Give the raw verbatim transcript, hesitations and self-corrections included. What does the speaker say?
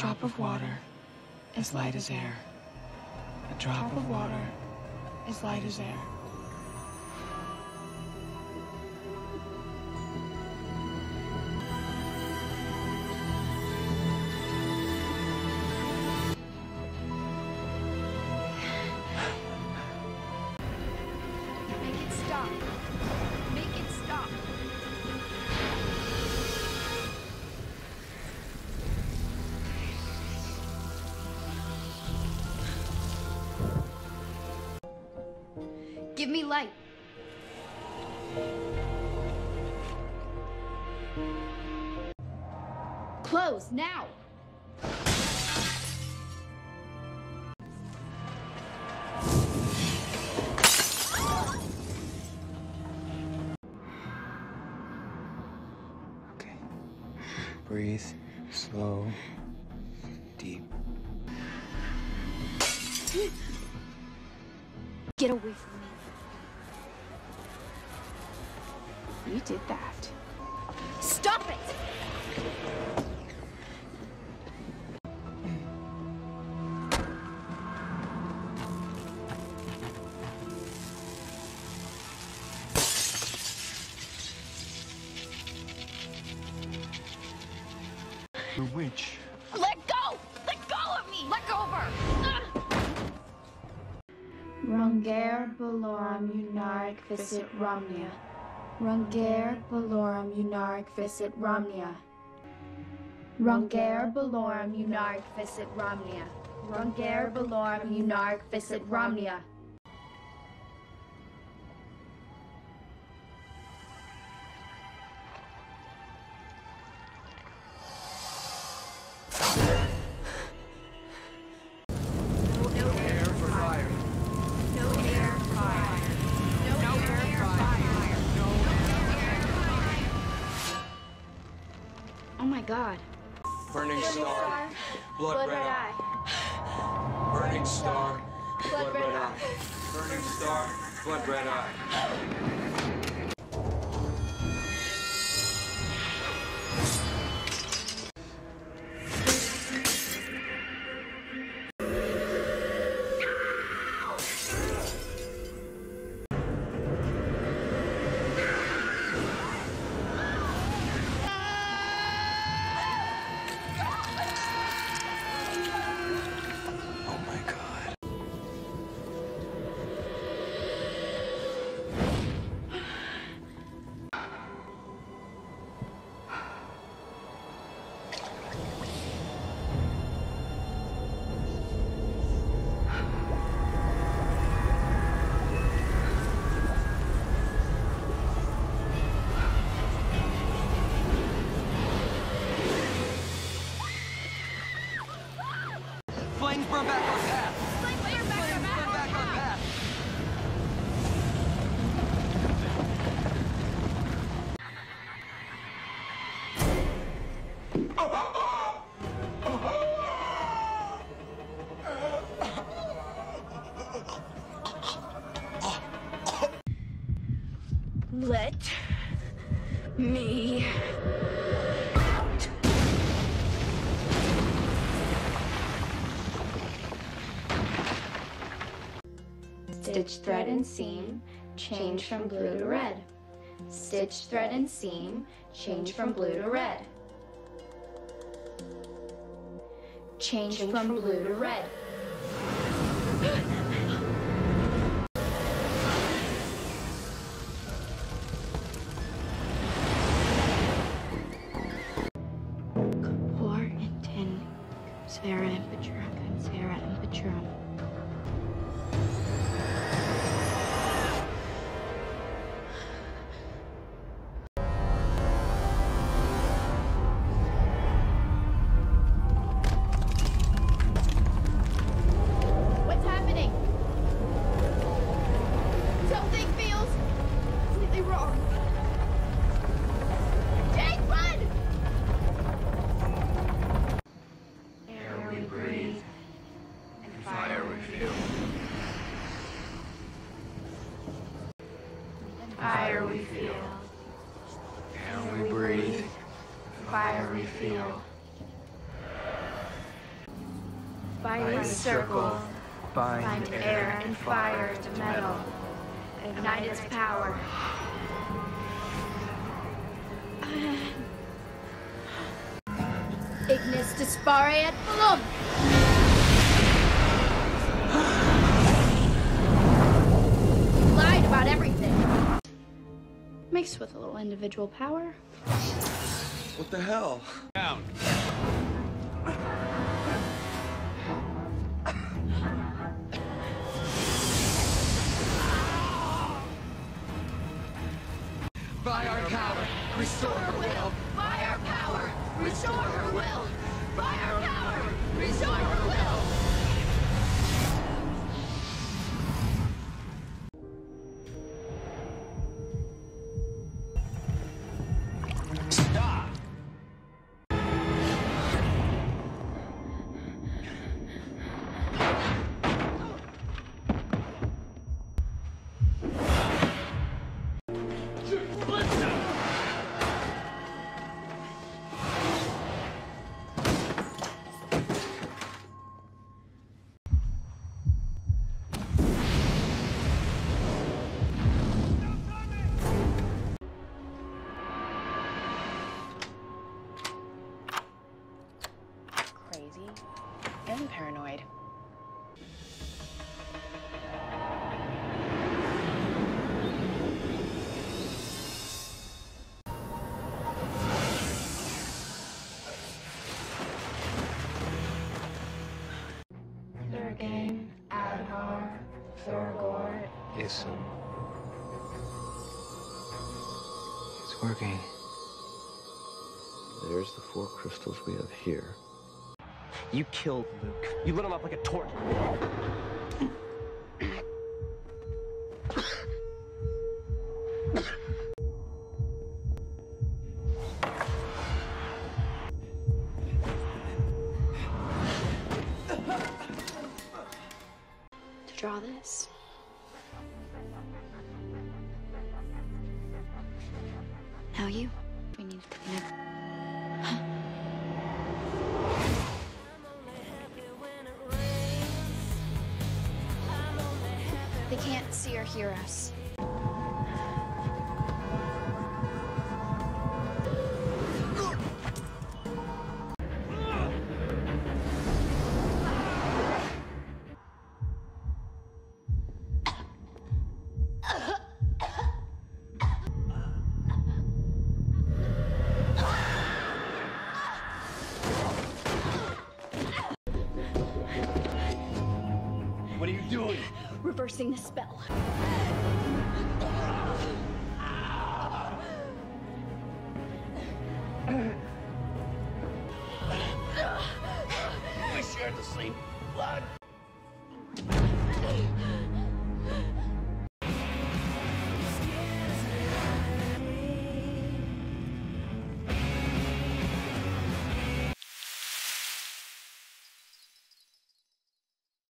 drop of water is light as air. A drop of water is light as air. Make it stop. Make it stop. Give me light. Close now. Okay. Breathe. Slow. Deep. Get away from me. You did that. Stop it! The witch. Let go! Let go of me! Let go of her! Runger Balorum Unaric Visit Romnia. Runger Balorum Unaric Visit Romnia. Runger Balorum Unaric Visit Romnia. Runger Balorum Unaric Visit Romnia. Oh my god. Burning star, blood red eye. Burning star, blood red eye. Burning star, blood red eye. Oh my god. Flames burn back our path. Flames burn back our Burn back our path. Let me out. Stitch thread and seam, change from blue to red. Stitch thread and seam, change from blue to red. Change from blue to red. Kapor and tin, Sarah and Petrum, and Sarah and Petrum. What's happening? Something feels completely wrong. Jake, run! Air we breathe, and fire we feel. Fire we feel, Air we breathe, fire we feel. By this circle, find air and fire to metal. Ignite its power. Ignis dispare et Fulum! Lied about everything. Mixed with a little individual power. What the hell? Down. By our power, restore her will. By our power, restore her will! By our power, restore her will! Stop. Crazy and paranoid. Durgan, Adhar, Thurgor. Yes, it's working. There's the four crystals we have here. You killed Luke. You lit him up like a torch. To draw this. Now you. We need to connect. They can't see or hear us. What are you doing? Reversing the spell. We shared the same blood.